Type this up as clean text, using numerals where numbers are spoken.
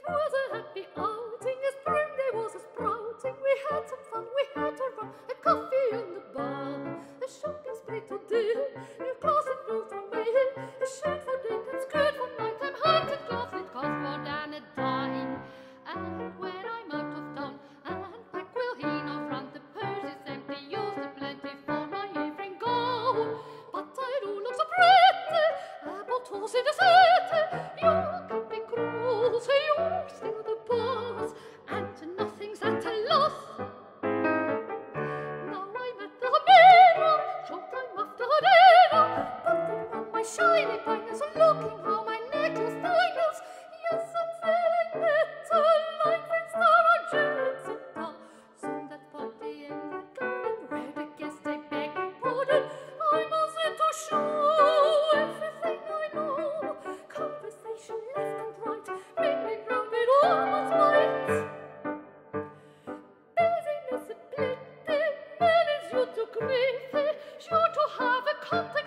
was a happy outing, a spring day was a sprouting. We had some fun, we had a run, a coffee in the bar, a shopping spree to do, new clothes and blue for me, a shirt for day and skirt for night, I'm hunting clothes it cost more than a dime. And when I'm out of town, and back will he not run, the purse is empty, use the plenty for my evening gown. But I do look so pretty, about twas in the city, you can be cruel, say you're still the boss, and nothing's at a loss. Now I'm at the mirror, showtime after dinner, putting on my shiny bangles, looking how my necklace dangles. Yes, I'm feeling better, like Vincenz Suter. Soon that party in the garden, where the guests they beg pardon, I mustn't to show everything I know. Conversation left and right, mingling round with almost might. Business a plenty, man is you to greet, sure to have a contact